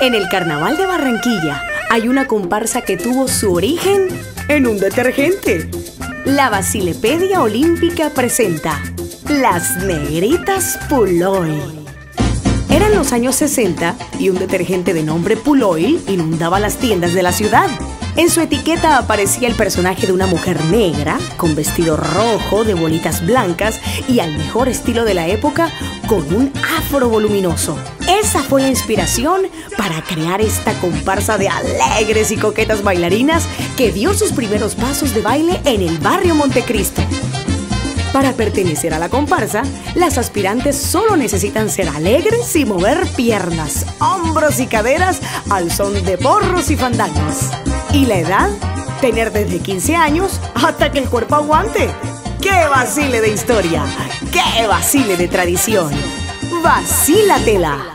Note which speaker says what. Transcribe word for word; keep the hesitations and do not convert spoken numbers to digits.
Speaker 1: En el Carnaval de Barranquilla hay una comparsa que tuvo su origen en un detergente. La Basilepedia Olímpica presenta Las Negritas Pull-Oil. Eran los años sesenta y un detergente de nombre Pull-Oil inundaba las tiendas de la ciudad. En su etiqueta aparecía el personaje de una mujer negra, con vestido rojo de bolitas blancas y al mejor estilo de la época, con un afro voluminoso. Esa fue la inspiración para crear esta comparsa de alegres y coquetas bailarinas que dio sus primeros pasos de baile en el barrio Montecristo. Para pertenecer a la comparsa, las aspirantes solo necesitan ser alegres y mover piernas, hombros y caderas al son de porros y fandangos. ¿Y la edad? Tener desde quince años hasta que el cuerpo aguante. ¡Qué vacile de historia! ¡Qué vacile de tradición! ¡Vacílatela!